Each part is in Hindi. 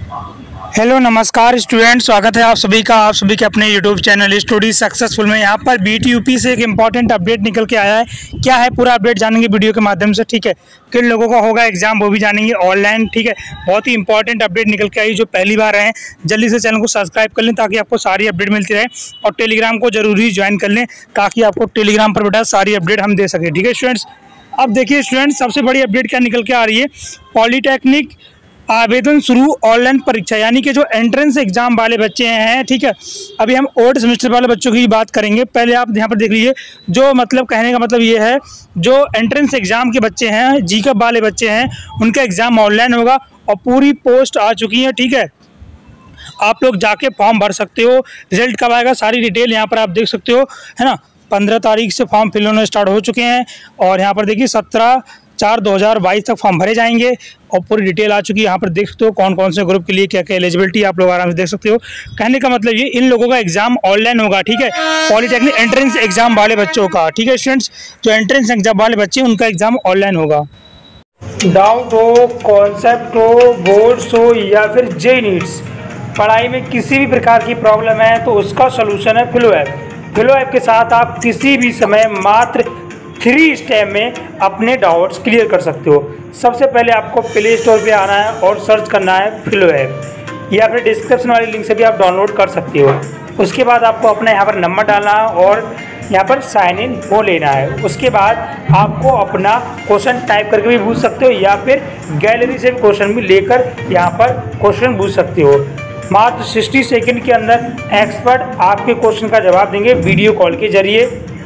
हेलो नमस्कार स्टूडेंट, स्वागत है आप सभी के अपने यूट्यूब चैनल स्टडी सक्सेसफुल में। यहाँ पर बीटीयूपी से एक इम्पॉर्टेंट अपडेट निकल के आया है। क्या है पूरा अपडेट जानेंगे वीडियो के माध्यम से, ठीक है। किन लोगों का होगा एग्जाम वो भी जानेंगे ऑनलाइन, ठीक है। बहुत ही इंपॉर्टेंट अपडेट निकल के आई। जो पहली बार आए जल्दी से चैनल को सब्सक्राइब कर लें ताकि आपको सारी अपडेट मिलती रहे, और टेलीग्राम को जरूरी ज्वाइन कर लें ताकि आपको टेलीग्राम पर बेटा सारी अपडेट हम दे सकें, ठीक है स्टूडेंट्स। अब देखिए स्टूडेंट्स, सबसे बड़ी अपडेट क्या निकल के आ रही है। पॉलीटेक्निक आवेदन शुरू ऑनलाइन परीक्षा, यानी कि जो एंट्रेंस एग्जाम वाले बच्चे हैं, ठीक है। अभी हम ओल्ड सेमेस्टर वाले बच्चों की बात करेंगे। पहले आप यहाँ पर देख लीजिए, जो मतलब कहने का मतलब ये है, जो एंट्रेंस एग्जाम के बच्चे हैं, जीकअप वाले बच्चे हैं, उनका एग्जाम ऑनलाइन होगा और पूरी पोस्ट आ चुकी है, ठीक है। आप लोग जाके फॉर्म भर सकते हो। रिजल्ट कब आएगा सारी डिटेल यहाँ पर आप देख सकते हो, है ना। 15 तारीख से फॉर्म फिल होना स्टार्ट हो चुके हैं और यहाँ पर देखिए 17/4/2022 तक फॉर्म भरे जाएंगे और पूरी डिटेल आ चुकी है। यहाँ पर देख सकते हो कौन कौन से ग्रुप के लिए क्या क्या एलिजिबिलिटी आप लोग आराम से देख सकते हो। कहने का मतलब ये इन लोगों का एग्जाम ऑनलाइन होगा, ठीक है। पॉलीटेक्निक एंट्रेंस एग्जाम वाले बच्चों का, ठीक है स्टूडेंट्स। जो एंट्रेंस एग्जाम वाले बच्चे उनका एग्जाम ऑनलाइन होगा। डाउट हो, कॉन्सेप्ट हो, बोर्ड्स हो या फिर जे नीड्स, पढ़ाई में किसी भी प्रकार की प्रॉब्लम है तो उसका सोल्यूशन है फ्लो ऐप। फ्लो ऐप के साथ आप किसी भी समय मात्र 3 स्टेप में अपने डाउट्स क्लियर कर सकते हो। सबसे पहले आपको प्ले स्टोर पे आना है और सर्च करना है फ्लो ऐप, या फिर डिस्क्रिप्शन वाली लिंक से भी आप डाउनलोड कर सकते हो। उसके बाद आपको अपना यहाँ पर नंबर डालना है और यहाँ पर साइन इन हो लेना है। उसके बाद आपको अपना क्वेश्चन टाइप करके भी पूछ सकते हो या फिर गैलरी से भी क्वेश्चन भी लेकर यहाँ पर क्वेश्चन पूछ सकते हो। मात्र 60 सेकंड के अंदर एक्सपर्ट आपके क्वेश्चन का जवाब देंगे वीडियो कॉल के जरिए।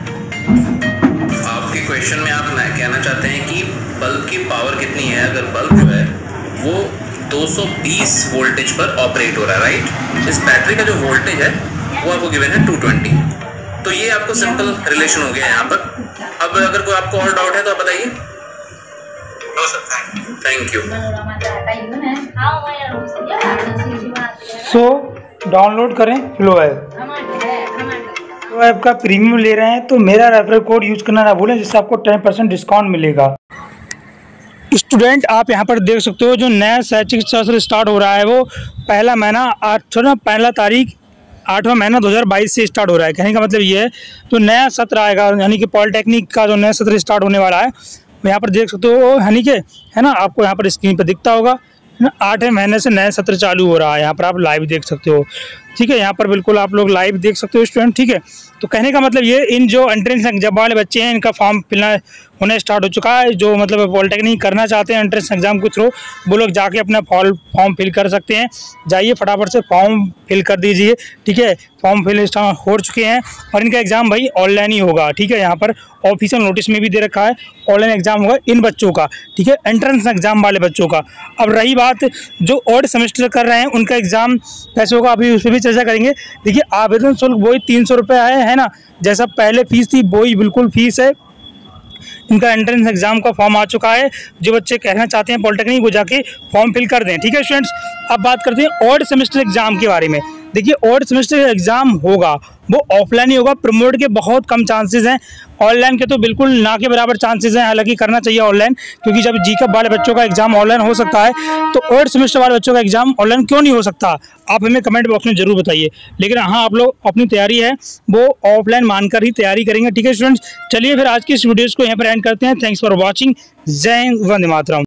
आपके क्वेश्चन में आप कहना चाहते हैं कि बल्ब की पावर कितनी है। अगर बल्ब जो है वो 220 वोल्टेज पर ऑपरेट हो रहा है, राइट। इस बैटरी का जो वोल्टेज है वो आपको गिवन है 220। तो ये आपको सिंपल रिलेशन हो गया है यहाँ पर। अब अगर कोई आपको और डाउट है तो आप बताइए। No sir, thank you. So download करें फ्लो ऐप। फ्लो ऐप का प्रीमियम ले रहे हैं तो मेरा रेफरल कोड यूज करना ना भूलें, जिससे आपको 10% डिस्काउंट मिलेगा। स्टूडेंट आप यहाँ पर देख सकते हो, जो नया शैक्षिक सत्र स्टार्ट हो रहा है वो पहला तारीख 8वां महीना 2022 से स्टार्ट हो रहा है। कहने का मतलब ये है, जो नया सत्र आएगा यानी कि पॉलीटेक्निक का जो नया सत्र स्टार्ट होने वाला है, यहाँ पर देख सकते हो, यानी कि है ना, आपको यहाँ पर स्क्रीन पर दिखता होगा, है ना। 8वें महीने से नया सत्र चालू हो रहा है। यहाँ पर आप लाइव देख सकते हो, ठीक है। यहाँ पर बिल्कुल आप लोग लाइव देख सकते हो स्टूडेंट, ठीक है। तो कहने का मतलब ये, इन जो एंट्रेंस एग्जाम वाले बच्चे हैं इनका फॉर्म फिलना होना स्टार्ट हो चुका है। जो मतलब पॉलीटेक्निक करना चाहते हैं एंट्रेंस एग्जाम के थ्रू, वो लोग जाके अपना फॉर्म फिल कर सकते हैं। जाइए फटाफट से फॉर्म फिल कर दीजिए, ठीक है। फॉर्म फिल स्टार्ट हो चुके हैं और इनका एग्जाम भाई ऑनलाइन ही होगा, ठीक है। यहाँ पर ऑफिशियल नोटिस में भी दे रखा है ऑनलाइन एग्जाम होगा इन बच्चों का, ठीक है, एंट्रेंस एग्जाम वाले बच्चों का। अब रही बात जो ऑड सेमेस्टर कर रहे हैं उनका एग्जाम कैसे होगा, अभी उस पर भी चर्चा करेंगे। देखिए आवेदन शुल्क वही 300 रुपये है ना, जैसा पहले फीस थी वही बिल्कुल फीस है। इनका एंट्रेंस एग्जाम का फॉर्म आ चुका है। जो बच्चे कहना चाहते हैं पॉलीटेक्निक वो जाके फॉर्म फिल कर दें, ठीक है स्टूडेंट्स। अब बात करते हैं ऑड सेमेस्टर एग्जाम के बारे में। देखिए ऑड सेमेस्टर एग्जाम होगा वो ऑफलाइन ही होगा। प्रमोट के बहुत कम चांसेस हैं, ऑनलाइन के तो बिल्कुल ना के बराबर चांसेस हैं। हालांकि करना चाहिए ऑनलाइन, क्योंकि जब जीकअप वाले बच्चों का एग्जाम ऑनलाइन हो सकता है तो ऑड सेमेस्टर वाले बच्चों का एग्जाम ऑनलाइन क्यों नहीं हो सकता, आप हमें कमेंट बॉक्स में जरूर बताइए। लेकिन हाँ, आप लोग अपनी तैयारी है वो ऑफलाइन मानकर ही तैयारी करेंगे, ठीक है स्टूडेंट्स। चलिए फिर आज की इस वीडियोज़ को यहाँ पर एंड करते हैं। Thanks for watching. जय हिंद, वंदे मातरम।